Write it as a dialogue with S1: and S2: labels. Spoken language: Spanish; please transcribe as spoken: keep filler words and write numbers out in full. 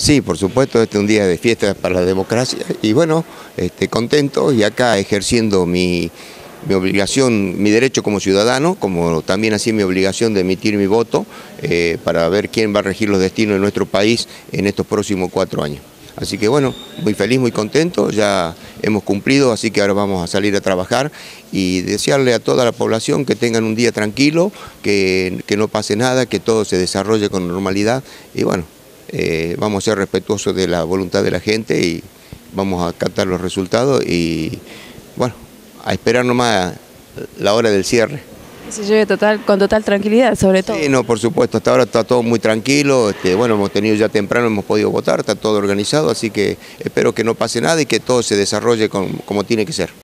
S1: Sí, por supuesto, este es un día de fiesta para la democracia y bueno, este, contento y acá ejerciendo mi, mi obligación, mi derecho como ciudadano, como también así mi obligación de emitir mi voto eh, para ver quién va a regir los destinos de nuestro país en estos próximos cuatro años. Así que bueno, muy feliz, muy contento, ya hemos cumplido, así que ahora vamos a salir a trabajar y desearle a toda la población que tengan un día tranquilo, que, que no pase nada, que todo se desarrolle con normalidad y bueno, Eh, vamos a ser respetuosos de la voluntad de la gente y vamos a acatar los resultados y bueno, a esperar nomás la hora del cierre.
S2: Que se lleve total, con total tranquilidad, sobre todo.
S1: Sí, no, por supuesto, hasta ahora está todo muy tranquilo, este, bueno, hemos tenido ya temprano, hemos podido votar, está todo organizado, así que espero que no pase nada y que todo se desarrolle con, como tiene que ser.